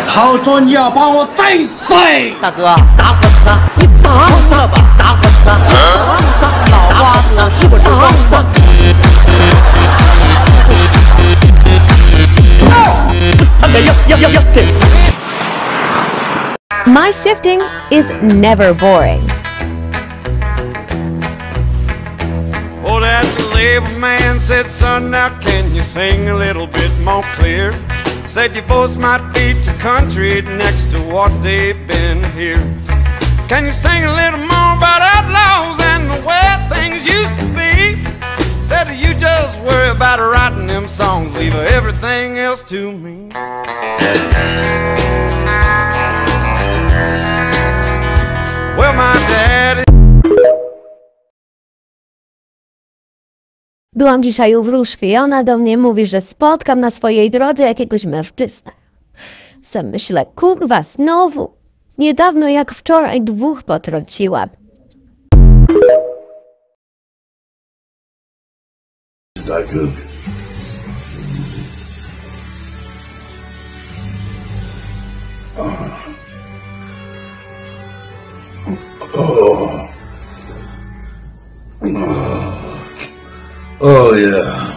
操作你要把我震碎！ 大哥，打我死！你打我死了吧！打我死！打我死！老瓜子，我打我死 ！My shifting is never boring. Oh, that label man said, son, now can you sing a little bit more clear? Said your voice might be too country next to what they've been here. Can you sing a little more about outlaws and the way things used to be? Said you just worry about writing them songs, leave everything else to me. Well, my daddy. Byłam dzisiaj u wróżki i ona do mnie mówi, że spotkam na swojej drodze jakiegoś mężczyznę. Sam myślę, kurwa, znowu. Niedawno jak wczoraj 2 potrąciłam. Oh yeah.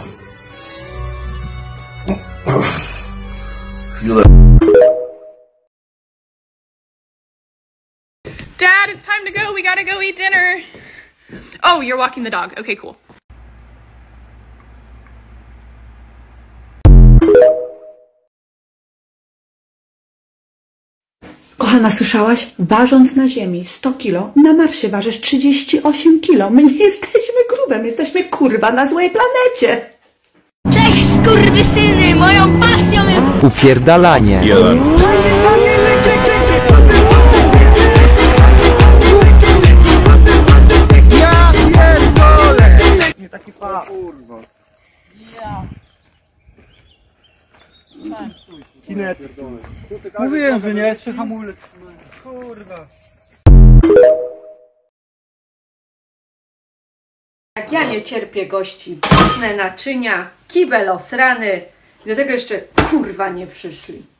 Feel that. Dad, it's time to go. We gotta go eat dinner. Oh, you're walking the dog. Okay, cool. Kochana, słyszałaś? Ważąc na ziemi 100 kilo, na Marsie ważysz 38 kilo. My nie jesteśmy grube, my jesteśmy kurwa na złej planecie. Cześć, skurwysyny! Moją pasją jest... Upierdalanie. Ja pierdolę! Nie taki pa. Kurwa. Ja. Kinet. Mówiłem, że nie, 3 hamulec. Kurwa. Jak ja nie cierpię gości, brudne naczynia, kibel osrany, do tego jeszcze kurwa nie przyszli.